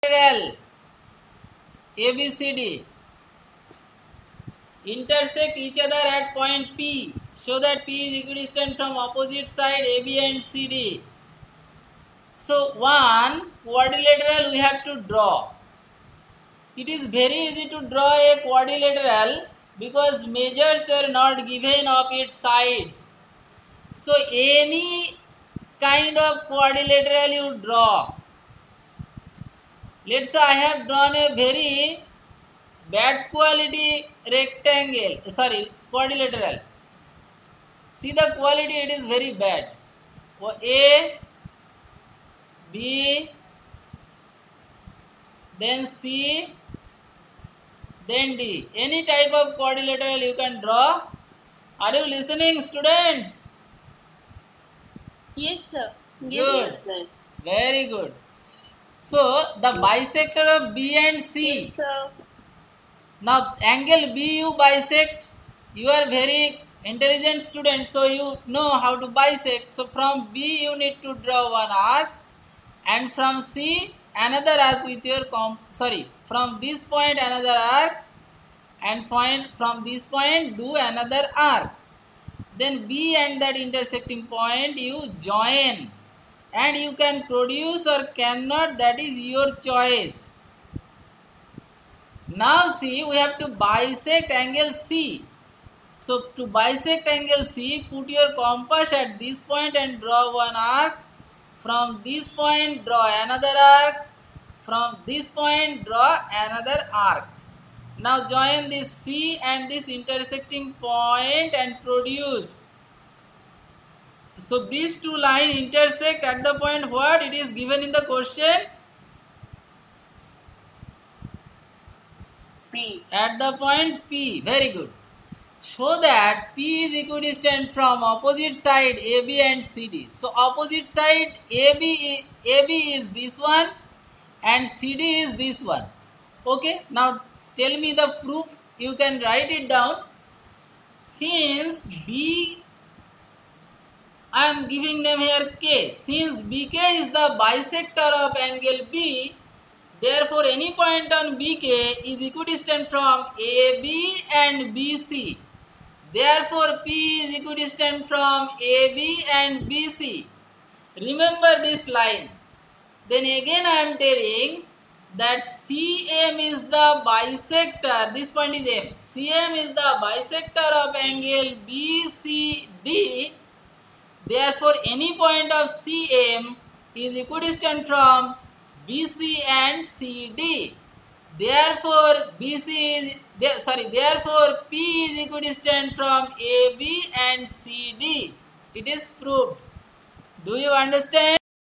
quadrilateral ABCD intersect each other at point P, so that P is equidistant from opposite side AB and CD. So one quadrilateral we have to draw. It is very easy to draw a quadrilateral because measures are not given of its sides. So any kind of quadrilateral you draw. Let's say I have drawn a very bad quality quadrilateral. See the quality, it is very bad. A, B, then C, then D. Any type of quadrilateral you can draw. Are you listening, students? Yes, sir. Good. Very good. So the bisector of B and C. Yes, sir. Now angle B you bisect. You are very intelligent student, so you know how to bisect. So from B you need to draw one arc, and from C another arc with your from this point another arc, and from this point do another arc. Then B and that intersecting point you join, and you can produce or cannot, that is your choice. Now see, we have to bisect angle C. So to bisect angle C, put your compass at this point and draw one arc. From this point draw another arc. From this point draw another arc. Now join this C and this intersecting point and produce. So these two lines intersect at the point what? It is given in the question. P. At the point P. Very good. Show that P is equidistant from opposite side AB and CD. So opposite side AB is this one and CD is this one. Okay. Now tell me the proof. You can write it down. Since B, I am giving name here K. Since BK is the bisector of angle B, therefore any point on BK is equidistant from AB and BC. Therefore P is equidistant from AB and BC. Remember this line. Then again I am telling that CM is the bisector. This point is M. CM is the bisector of angle BCD. Therefore in point of CM is equidistant from BC and CD. Therefore therefore P is equidistant from AB and CD. It is proved. Do you understand?